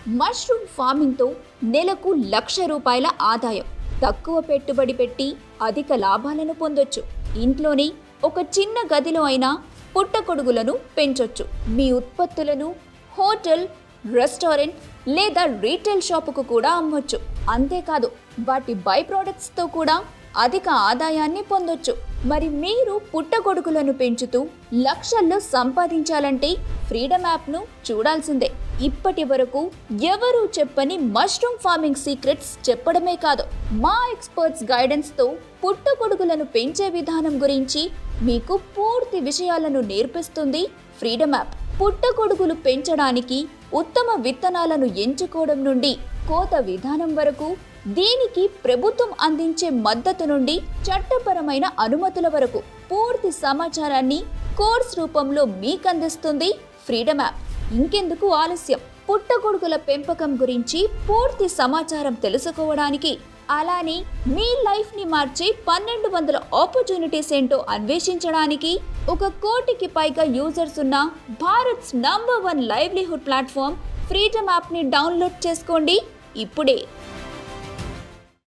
Mushroom ఫార్మింగ్తో నెలకు ₹1,00,000 ఆదాయం, తక్కువ పెట్టుబడి పెట్టి అధిక లాభాలను పొందొచ్చు. ఇంట్లోనే ఒక చిన్న గదిలో అయినా పుట్టగొడుగులను పెంచొచ్చు. మీ ఉత్పత్తులను హోటల్, రెస్టారెంట్ లేదా రీటైల్ షాపుకు కూడా అమ్మొచ్చు. అంతేకాదు వాటి బై ప్రొడక్ట్స్తో కూడా అధిక ఆదాయాన్ని పొందొచ్చు. మరి మీరు పుట్టగొడుగులను పెంచుతూ లక్షల్లో సంపాదించాలంటే ఫ్రీడమ్ యాప్ను చూడాల్సిందే. ఇప్పటి వరకు ఎవరూ చెప్పని మష్రూమ్ ఫార్మింగ్ సీక్రెట్స్ చెప్పడమే కాదు, మా ఎక్స్పర్ట్స్ గైడెన్స్తో పుట్టగొడుగులను పెంచే విధానం గురించి మీకు పూర్తి విషయాలను నేర్పిస్తుంది ఫ్రీడమ్ యాప్. పుట్టగొడుగులు పెంచడానికి ఉత్తమ విత్తనాలను ఎంచుకోవడం నుండి కోత విధానం వరకు, దీనికి ప్రభుత్వం అందించే మద్దతు నుండి చట్టపరమైన అనుమతుల వరకు పూర్తి సమాచారాన్ని కోర్స్ రూపంలో మీకు అందిస్తుంది ఫ్రీడమ్ యాప్. ఇంకెందుకు ఆలస్యం? పుట్టగొడుగుల పెంపకం గురించి పూర్తి సమాచారం తెలుసుకోవడానికి, అలానే మీ లైఫ్ని మార్చే 1200 ఆపర్చునిటీస్ ఏంటో అన్వేషించడానికి, 1 కోటికి పైగా యూజర్స్ ఉన్న Bharat's number 1 livelihood platform freedom యాప్ని డౌన్లోడ్ చేసుకోండి ఇప్పుడే.